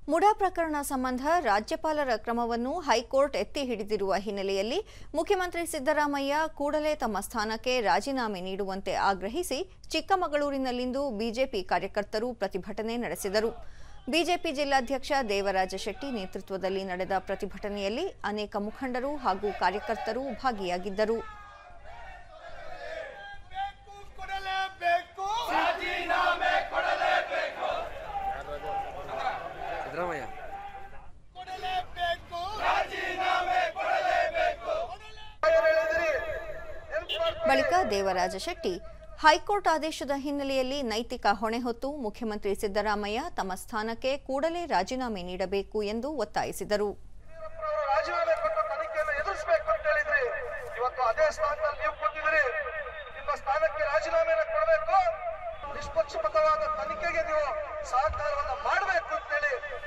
ಮುಡಾ ಪ್ರಕರಣ ಸಂಬಂಧ ರಾಜ್ಯಪಾಲರ ಕ್ರಮವನ್ನು ಹೈಕೋರ್ಟ್ ಎತ್ತಿ ಹಿಡಿದಿರುವ ಹಿನ್ನೆಲೆಯಲ್ಲಿ ಮುಖ್ಯಮಂತ್ರಿ ಸಿದ್ದರಾಮಯ್ಯ ಕೂಡಲೇ ತಮ್ಮ ಸ್ಥಾನಕ್ಕೆ ರಾಜೀನಾಮೆ ನೀಡುವಂತೆ ಆಗ್ರಹಿಸಿ ಚಿಕ್ಕಮಗಳೂರಿನಲ್ಲಿಂದು ಬಿಜೆಪಿ ಕಾರ್ಯಕರ್ತರು ಪ್ರತಿಭಟನೆ ನಡೆಸಿದರು. ಬಿಜೆಪಿ ಜಿಲ್ಲಾಧ್ಯಕ್ಷ ದೇವರಾಜ ಶೆಟ್ಟಿ ನೇತೃತ್ವದಲ್ಲಿ ನಡೆದ ಪ್ರತಿಭಟನೆಯಲ್ಲಿ ಅನೇಕ ಮುಖಂಡರು ಹಾಗೂ ಕಾರ್ಯಕರ್ತರು ಭಾಗಿಯಾಗಿದ್ದರು. ಬಳಿಕ ದೇವರಾಜ ಶೆಟ್ಟಿ ಹೈಕೋರ್ಟ್ ಆದೇಶದ ಹಿನ್ನೆಲೆಯಲ್ಲಿ ನೈತಿಕ ಹೊಣೆ ಹೊತ್ತು ಮುಖ್ಯಮಂತ್ರಿ ಸಿದ್ದರಾಮಯ್ಯ ತಮ್ಮ ಸ್ಥಾನಕ್ಕೆ ಕೂಡಲೇ ರಾಜೀನಾಮೆ ನೀಡಬೇಕು ಎಂದು ಒತ್ತಾಯಿಸಿದರು. ನಿಷ್ಪಕ್ಷಪಾತವಾದ ತನಿಖೆಗೆ ನೀವು ಸಹಕಾರವನ್ನು ಮಾಡಬೇಕು ಅಂತ ಹೇಳಿ